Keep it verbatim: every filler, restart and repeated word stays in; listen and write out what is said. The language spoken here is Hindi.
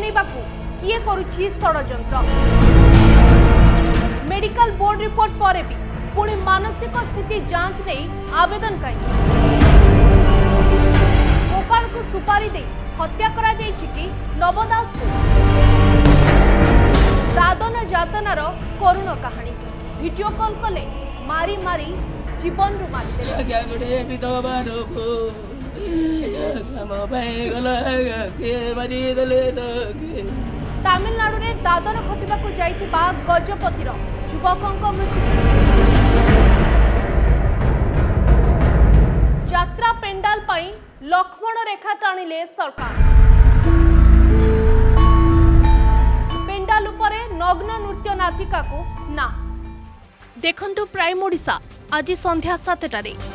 हटेइबाकू किए करुछि षडयंत्र। मेडिकल बोर्ड रिपोर्ट पर भी पुणी मानसिक स्थिति जांच नहीं आवेदन कहीं गोपाल को सुपारी दे हत्या करा जायछि कि नव दास को दादन जातनार करुण कहानी वीडियो कॉल कले मारी मारी जीवन रु मारी तमिलनाडु रे दादन घटिबाकू जाइतिबा गजपतिर युवकक मृत्यु। यात्रा पेंडाल पाई लक्ष्मण रेखा टाणिले सरकार। पेंडाल उपरे नग्न नृत्य नाटिका को ना देखंतु प्राइम ओडिशा आज संध्या सातटारे।